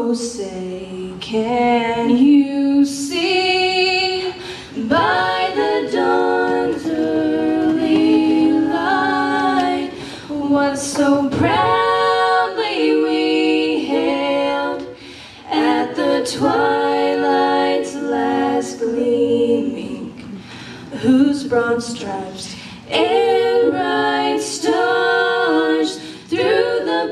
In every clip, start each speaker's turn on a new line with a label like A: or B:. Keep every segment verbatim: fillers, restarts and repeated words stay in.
A: Oh, say, can you see by the dawn's early light what so proudly we hailed at the twilight's last gleaming, whose broad stripes and bright stars through the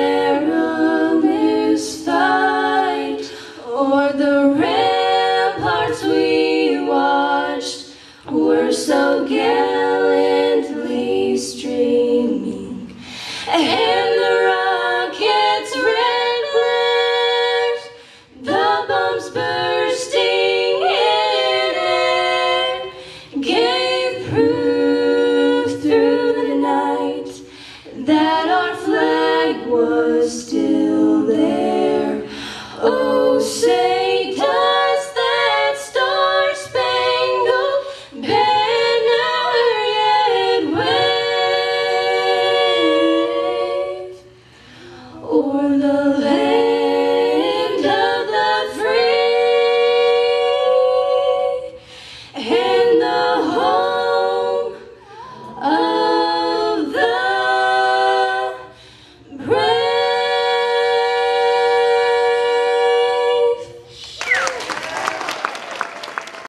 A: perilous fight o'er the ramparts we watched were so gallantly streaming, and the rocket's red flares, the bombs bursting in air, gave proof through the night that our flag was still there. Oh, say